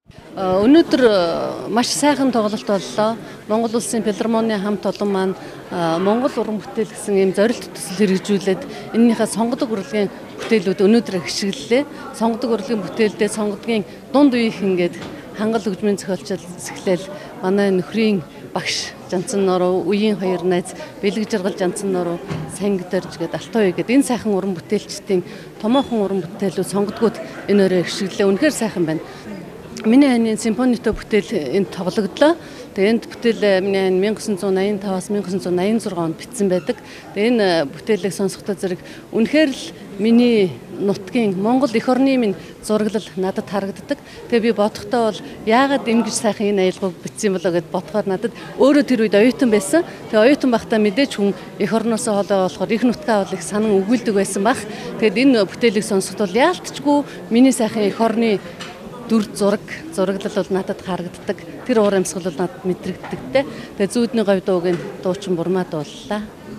Өнөөдөр маш сайхан тоглолт боллоо. Монгол улсын филармоны хамт олон маань Монгол уран бүтээл гэсэн ийм зорилт төсөл хэрэгжүүлээд энэнийхээ сонгодог урлагийн бүтээлүүд өнөөдөр хишгэллээ. Сонгодог урлагийн бүтээлдээ сонгодгийн дунд үеийнх ингээд хангал хөгжмийн зохиолчд сэхлээл манай нөхрийн багш Жанцан норуу, үеийн хоёр найз Бэлэг Жаргал Жанцан норуу, Сангидорж гээд Алтан уу гээд энэ сайхан уран бүтээлчдийн томоохон уран бүтээлүүд сонгодгууд энэ өрөө хишгэллээ. Үнэхээр сайхан байна. Миний хань симфонитой бүтээл энд тоглогдлоо. Тэгээ энд бүтээл миний хань 1985-аас 1986 онд бичсэн байдаг. Тэгээ энэ бүтээлийг сонсохдоо зэрэг үнэхээр л миний нутгийн Монгол эх орны минь зураглал надад харагддаг. Тэгээ би бодохдоо бол яагаад ингэж сайхан энэ аялгыг бичсэн болоо гэд бодохоор надад өөрөө тэр үед оюутан байсан. Тэгээ оюутан байхдаа мэдээж хүн эх орноосоо холоо болохоор их нутгаа бол их санан өгүүлдэг байсан бах. Тэгээд энэ бүтээлийг сонсохдоо яалтчгүй миний сайхан эх орны дүр зураглал бол надад харагддаг. Тэр уур амьсгал бол надад мэдрэгддэг те. Тэгээ зүүдний говь дуугийн дуучин бурмаа дууллаа.